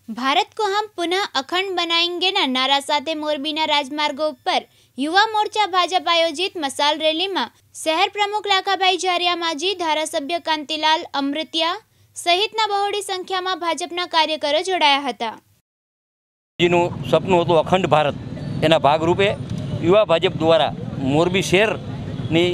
भारत को हम पुनः अखंड बनाएंगे ना नारा साथे मोरबीना राजमार्गो पर युवा मोर्चा भाजप आयोजित मसाल रेली में शहर प्रमुख लाखाभाई जारिया माजी, धारासभ्य कांतिलाल अमृतिया सहितना बहोળી संख्याમાં ભાજપના કાર્યકરો જોડાયા હતા। જીનું સપનું હતું અખંડ ભારત, એના ભાગરૂપે યુવા ભાજપ દ્વારા મોરબી શહેરની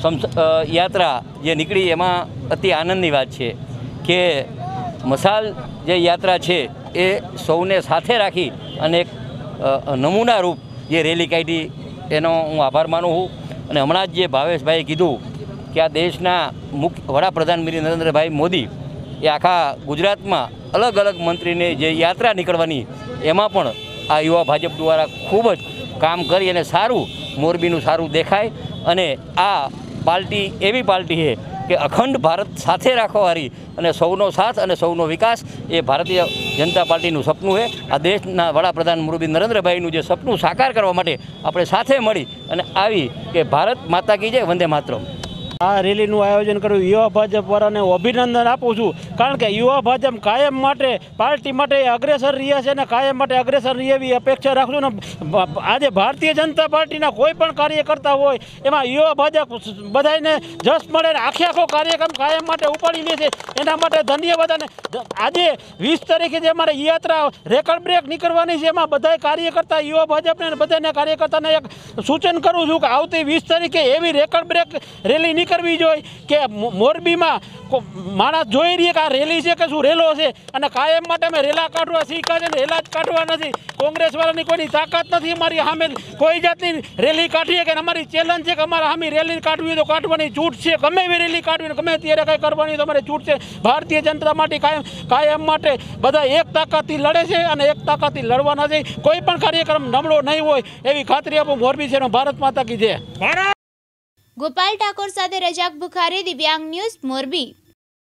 યાત્રા જે નીકળી એમાં અતિ આનંદની વાત છે કે મસાલ જે યાત્રા છે એ સૌને સાથે રાખી અને એક નમૂના રૂપ જે રેલી કાઢી એનો હું આભાર માનું છું। અને હમણાં જ જે ભાવેશભાઈએ કીધું કે આ દેશના મુખ્ય વડાપ્રધાન નરેન્દ્રભાઈ મોદી એ આખા ગુજરાતમાં अलग अलग मंत्री ने जे यात्रा निकलवानी एमां पण आ युवा भाजप द्वारा खूब ज काम करी अने सारूं मोरबीनुं सारूं देखाय। अने आ पार्टी एवी पार्टी है कि अखंड भारत साथे राखवावाळी अने सौनो साथ अने सौनो विकास ए भारतीय जनता पार्टीनुं सपनुं है। आ देशना वडाप्रधान मोरबी नरेंद्रभाईनुं जे सपनुं साकार करवा माटे आपणे साथे मळी अने आवी के भारत माता की जय, वंदे मातरम। आ रेलीનું આયોજન કર્યું युवा ભાજપવાળાને અભિનંદન આપું છું, કારણ કે યુવા ભાજપ કાયમ માટે પાર્ટી માટે અગ્રેસર રહ્યા છે અને કાયમ માટે અગ્રેસર રહે એવી અપેક્ષા રાખું ને આજે ભારતીય જનતા પાર્ટીના કોઈ પણ કાર્યકર્તા હોય એમાં યુવા ભાજપ બધાને જશ મળે ને આખો કાર્યક્રમ કાયમ માટે ઉપાડી લે છે, એના માટે ધન્યવાદ। અને આજે 20 તારીખે જે અમારે યાત્રા રેકર્ડ બ્રેક નીકળવાની છે એમાં બધા કાર્યકર્તા યુવા ભાજપને બધાને કાર્યકર્તાને એક સૂચન કરું છું કે આવતી 20 તારીખે એવી રેકર્ડ બ્રેક રેલી करवी जोई के मोरबी में माणस जोई रही कि आ रेली है कि शू रेलो है अने कायम माटे में रेला काढवा सीखा है, रेला ज काढवा नहीं। कांग्रेस वाला कोई ताकत नहीं अमारी सामे कोई जातनी रेली काढीए कि अमारी चेलेंज है कि अमारा सामे रेली काढवी तो काढवानी छूट है, गमे एवी रेली काढवी गमे त्यारे कई करवानी तो अमारी छूट है। भारतीय जनता पार्टी कायम माटे बधा एक ताकतथी लड़े छे अने एक ताकतथी लड़वाना छे। कोई पण कार्यक्रम नबळो नहीं होय एवी खातरी आपो मोरबी शहरनो। भारत माता की जय। गोपाल ठाकुर साथे रजाक बुखारी, दिव्यांग न्यूज, मोरबी।